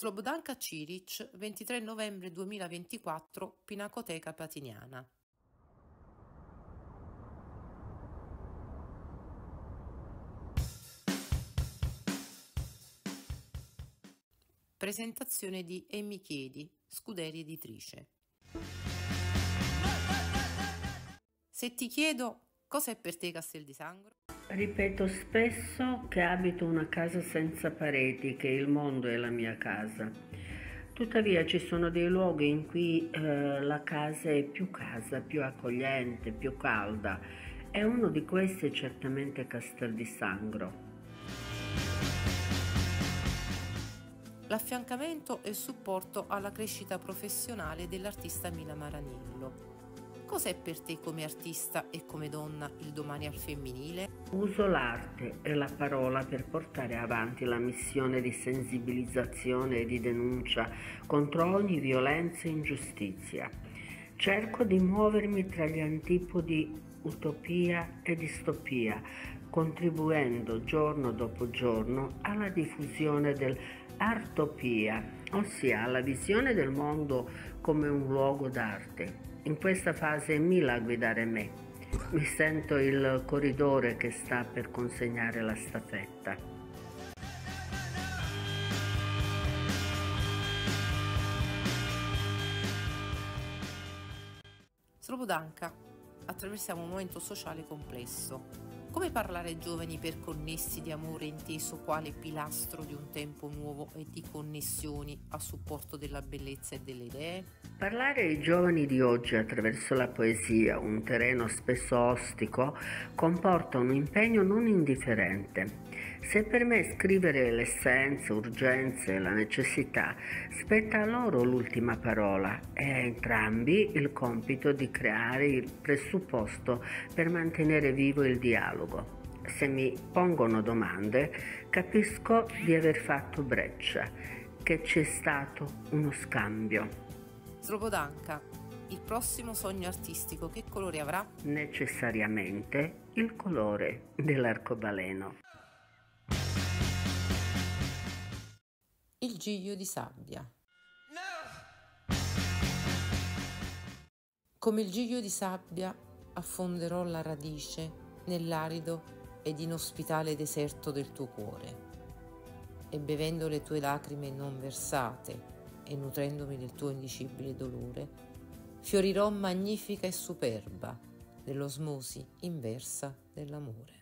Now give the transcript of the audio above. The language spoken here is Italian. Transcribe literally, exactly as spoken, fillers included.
Slobodanka Ciric, ventitré novembre duemilaventiquattro, Pinacoteca Platiniana. Presentazione di E mi chiedi, Scuderi Editrice. Se ti chiedo, cos'è per te Castel di Sangro? Ripeto spesso che abito una casa senza pareti, che il mondo è la mia casa. Tuttavia ci sono dei luoghi in cui eh, la casa è più casa, più accogliente, più calda, e uno di questi è certamente Castel di Sangro. L'affiancamento e il supporto alla crescita professionale dell'artista Mila Maranillo. Cos'è per te come artista e come donna il domani al femminile? Uso l'arte e la parola per portare avanti la missione di sensibilizzazione e di denuncia contro ogni violenza e ingiustizia. Cerco di muovermi tra gli antipodi utopia e distopia, contribuendo giorno dopo giorno alla diffusione dell'artopia, ossia alla visione del mondo come un luogo d'arte. In questa fase è Mila a guidare me. Mi sento il corridore che sta per consegnare la staffetta. Slobodanka, attraversiamo un momento sociale complesso. Come parlare ai giovani per connessi di amore inteso quale pilastro di un tempo nuovo e di connessioni a supporto della bellezza e delle idee? Parlare ai giovani di oggi attraverso la poesia, un terreno spesso ostico, comporta un impegno non indifferente. Se per me scrivere l'essenza, urgenze e la necessità, spetta a loro l'ultima parola e a entrambi il compito di creare il presupposto per mantenere vivo il dialogo. Se mi pongono domande, capisco di aver fatto breccia, che c'è stato uno scambio. Slobodanka, il prossimo sogno artistico che colore avrà? Necessariamente il colore dell'arcobaleno. Il giglio di sabbia. Come il giglio di sabbia affonderò la radice nell'arido ed inospitale deserto del tuo cuore, e bevendo le tue lacrime non versate e nutrendomi del tuo indicibile dolore, fiorirò magnifica e superba nell'osmosi inversa dell'amore.